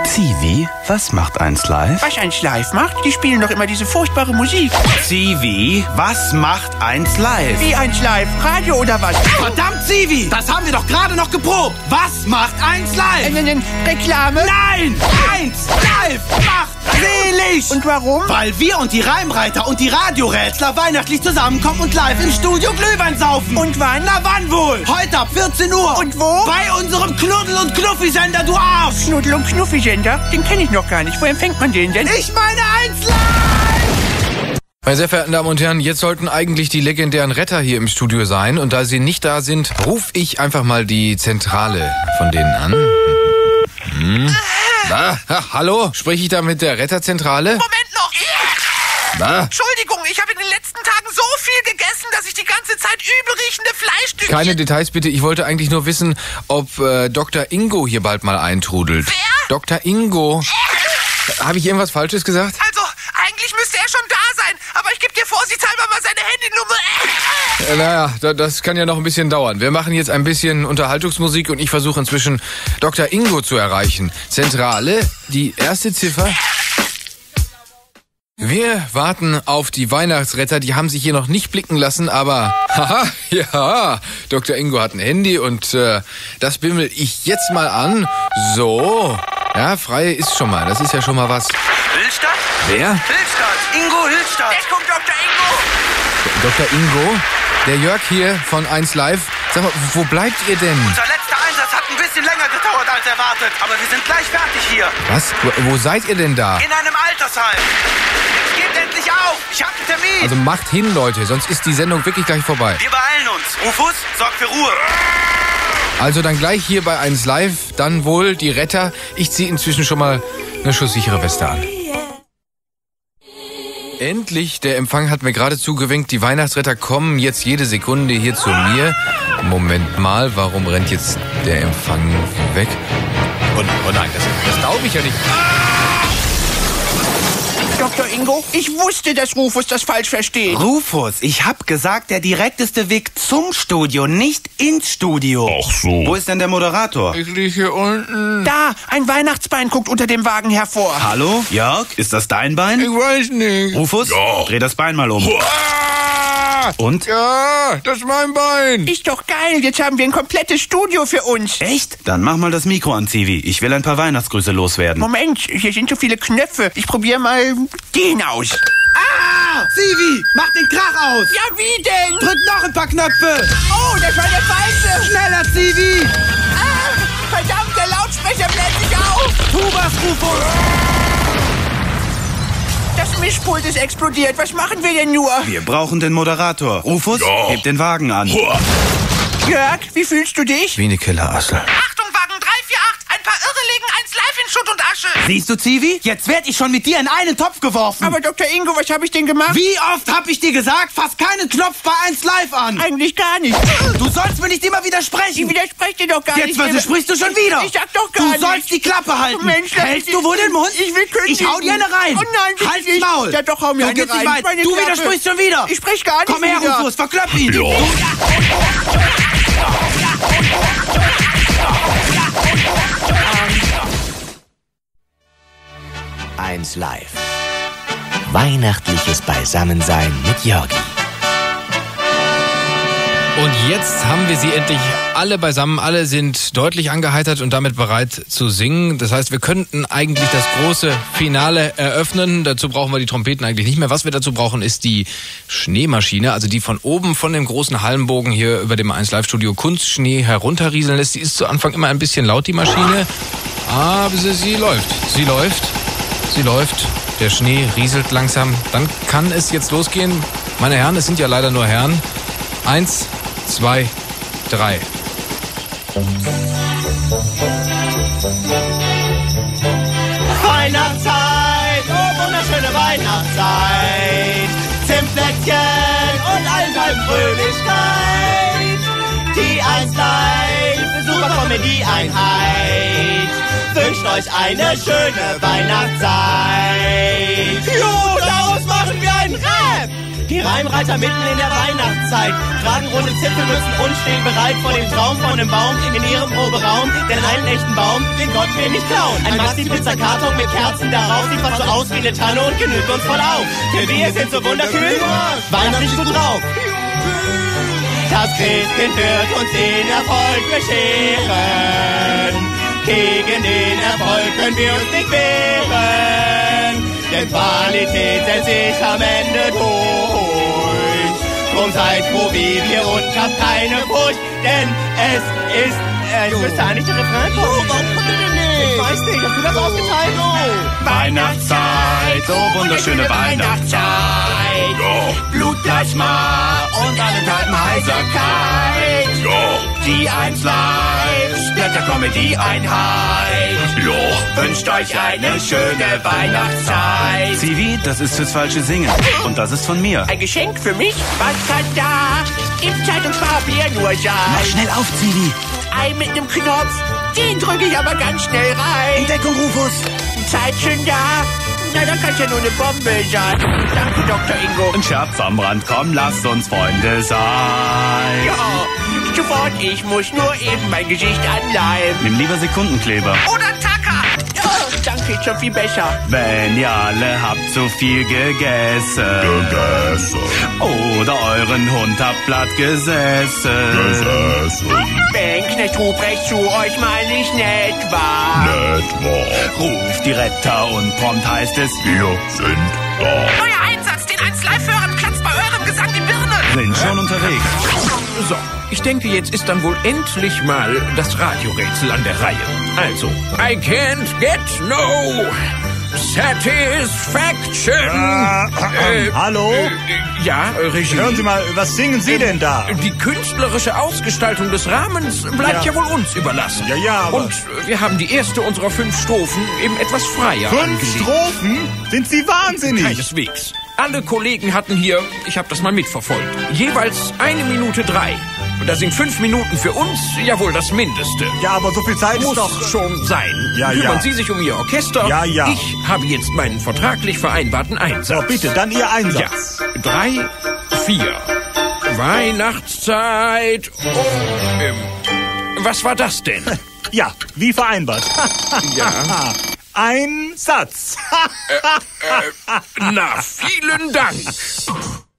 Zivi, was macht 1 Live? Was 1 Live macht? Die spielen doch immer diese furchtbare Musik. Zivi, was macht 1 Live? Wie 1 Live? Radio oder was? Verdammt, Zivi, das haben wir doch gerade noch geprobt. Was macht 1 Live? Reklame? Nein! 1 Live macht selig! Und warum? Weil wir und die Reimreiter und die Radiorätsler weihnachtlich zusammenkommen und live im Studio Glühwein saufen. Und wann? Na wann wohl? Heute ab 14 Uhr. Und wo? Bei unserem Knuddel- und Knuffi-Sender, du Arsch! Knuddel- und Knuffi-Sender? Den kenne ich noch gar nicht. Wo empfängt man den denn? Ich meine 1 Live! Meine sehr verehrten Damen und Herren, jetzt sollten eigentlich die legendären Retter hier im Studio sein. Und da sie nicht da sind, rufe ich einfach mal die Zentrale von denen an. Hallo? Spreche ich da mit der Retterzentrale? Moment noch! Entschuldigung, ich habe in den letzten Tagen so viel gegessen, dass ich die ganze Zeit übelriechende Fleischstückchen... Keine Details bitte, ich wollte eigentlich nur wissen, ob Dr. Ingo hier bald mal eintrudelt. Wer? Dr. Ingo. Habe ich irgendwas Falsches gesagt? Also, eigentlich müsste er schon da sein, aber ich gebe dir vorsichtshalber mal seine Handynummer. Naja, das kann ja noch ein bisschen dauern. Wir machen jetzt ein bisschen Unterhaltungsmusik und ich versuche inzwischen Dr. Ingo zu erreichen. Zentrale, die erste Ziffer. Wir warten auf die Weihnachtsretter, die haben sich hier noch nicht blicken lassen, aber haha, ja, Dr. Ingo hat ein Handy und das bimmel ich jetzt mal an. So, ja, frei ist schon mal, das ist ja schon mal was. Hillstatt? Wer? Hillstatt! Ingo Hillstatt! Jetzt kommt Dr. Ingo! Dr. Ingo? Der Jörg hier von 1 Live. Sag mal, wo bleibt ihr denn? Unser letzter Einsatz hat ein bisschen länger gedauert als erwartet, aber wir sind gleich fertig hier. Was? Wo seid ihr denn da? In einem Altersheim. Jetzt gebt endlich auf! Ich hab einen Termin! Also macht hin, Leute, sonst ist die Sendung wirklich gleich vorbei. Wir beeilen uns. Rufus, sorg für Ruhe. Also dann gleich hier bei 1 Live, dann wohl die Retter. Ich ziehe inzwischen schon mal eine schusssichere Weste an. Endlich, der Empfang hat mir gerade zugewinkt, die Weihnachtsretter kommen jetzt jede Sekunde hier zu mir. Moment mal, warum rennt jetzt der Empfang weg? Oh nein, das glaube ich ja nicht. Dr. Ingo, ich wusste, dass Rufus das falsch versteht. Rufus, ich hab gesagt, der direkteste Weg zum Studio, nicht ins Studio. Ach so. Wo ist denn der Moderator? Ich liege hier unten. Da, ein Weihnachtsbein guckt unter dem Wagen hervor. Hallo? Jörg, ist das dein Bein? Ich weiß nicht. Rufus, Ja. dreh das Bein mal um. Und? Ja, das ist mein Bein. Ist doch geil, jetzt haben wir ein komplettes Studio für uns. Echt? Dann mach mal das Mikro an, Zivi. Ich will ein paar Weihnachtsgrüße loswerden. Moment, hier sind so viele Knöpfe. Ich probiere mal den aus. Ah! Zivi, mach den Krach aus! Ja, wie denn? Drück noch ein paar Knöpfe! Oh, das war der falsche. Schneller, Zivi! Verdammt, der Lautsprecher bläst sich auf. Tu was, Rufus! Das Mischpult ist explodiert. Was machen wir denn nur? Wir brauchen den Moderator. Rufus, Ja. heb den Wagen an. Jörg, wie fühlst du dich? Wie eine Kellerassel. Achtung, Wagen 348. Ein paar Irre legen 1 Live in Schutt und Asche. Siehst du, Zivi? Jetzt werd ich schon mit dir in einen Topf geworfen. Aber Dr. Ingo, was habe ich denn gemacht? Wie oft hab ich dir gesagt, fass keinen Knopf bei 1 Live an? Eigentlich gar nicht. Du sollst mir nicht immer Ich widersprechen. widerspreche dir doch gar Jetzt nicht. widersprichst du schon wieder. Ich sag doch gar Du nicht. sollst die Klappe halten. Mensch, lass Hältst mich- du wohl den Mund? Ich will kündigen. Ich hau dir eine rein. Oh nein, bitte Halt's nicht. Maul. Ja, doch, hau mir Du eine gehst nicht rein. weit. Meine Du Klappe. widersprichst schon wieder. Ich sprich gar nicht Komm her, wieder. Rufus, verklöpp ihn. Ja. 1 Live. Weihnachtliches Beisammensein mit Jörgi. Und jetzt haben wir sie endlich alle beisammen. Alle sind deutlich angeheitert und damit bereit zu singen. Das heißt, wir könnten eigentlich das große Finale eröffnen. Dazu brauchen wir die Trompeten eigentlich nicht mehr. Was wir dazu brauchen, ist die Schneemaschine, also die von oben von dem großen Hallenbogen hier über dem 1 Live Studio Kunstschnee herunterrieseln lässt. Die ist zu Anfang immer ein bisschen laut, die Maschine. Aber sie läuft. Sie läuft. Sie läuft. Der Schnee rieselt langsam. Dann kann es jetzt losgehen. Meine Herren, es sind ja leider nur Herren. 1, 2, 3. Weihnachtszeit, oh wunderschöne Weihnachtszeit. Zimtplätzchen und allenthalben Fröhlichkeit. Die 1 Live, super Comedy-Einheit. Wünscht euch eine schöne Weihnachtszeit. Jo, daraus machen wir einen Rap. Die Die Reimreiter mitten in der Weihnachtszeit tragen runde Zipfelmützen und stehen bereit vor dem Traum von einem Baum in ihrem Proberaum. Denn einen echten Baum, den Gott will nicht klauen. Ein Maxi-Pizza-Karton mit Kerzen darauf sieht fast so aus wie eine Tanne und genügt uns voll auf. Denn wir sind so wunderkühl, weihnachtlich gut drauf. Das Christkind wird uns den Erfolg bescheren. Gegen den Erfolg können wir uns nicht wehren. Denn Qualität setzt sich am Ende durch. Drum seid froh wie wir und habt keine Furcht. Denn es ist... ich wüsste eigentlich den Refrain kommen. Warum kommt der denn nicht? Ich weiß nicht, hast du das aufgeteilt? Weihnachtszeit, so wunderschöne Weihnachtszeit. Blutplasma und allenthalben Heiserkeit. Die 1 Live, Blätter-Comedy-Einheit. Wünscht euch eine schöne Weihnachtszeit. Zivi, das ist fürs falsche Singen. Und das ist von mir. Ein Geschenk für mich? Was kann da im Zeitungspapier nur sein? Mach schnell auf, Zivi. Ei mit nem Knopf, den drücke ich aber ganz schnell rein. Deckung, Rufus. Zeit schon da? Na, da kann's ja nur eine Bombe sein. Danke, Dr. Ingo. Ein Scherz am Rand, komm, lasst uns Freunde sein. Ja, sofort, ich muss nur eben mein Gesicht anleihen. Nimm lieber Sekundenkleber. Oder Tacker. Ja, danke, ist schon viel besser. Wenn ihr alle habt zu viel gegessen. Oder euren Hund habt platt gesessen. Wenn Knecht Ruprecht zu euch mal nicht nett war. Ruft die Retter und prompt heißt es, wir sind da. Neuer Einsatz, den 1 Live-Hörern platzt bei eurem Gesang die Birne. Sind schon unterwegs. So, ich denke, jetzt ist dann wohl endlich mal das Radiorätsel an der Reihe. Also, I can't get no satisfaction. Hallo? Ja, Regie. Hören Sie mal, was singen Sie denn da? Die künstlerische Ausgestaltung des Rahmens bleibt ja wohl uns überlassen. Ja, aber... Und wir haben die erste unserer 5 Strophen eben etwas freier 5 angelegt. Strophen? Sind Sie wahnsinnig? Keineswegs. Alle Kollegen hatten hier, ich habe das mal mitverfolgt, jeweils 1 Minute 3. Und da sind 5 Minuten für uns ja wohl das Mindeste. Ja, aber so viel Zeit Muss ist doch... schon sein. Ja, Kümmern ja. Sie sich um Ihr Orchester. Ja, ja. Ich habe jetzt meinen vertraglich vereinbarten Einsatz. So, bitte, dann Ihr Einsatz. Ja, 3, 4. Weihnachtszeit. Was war das denn? Ja, wie vereinbart. Ja. Ein Satz. Na, vielen Dank.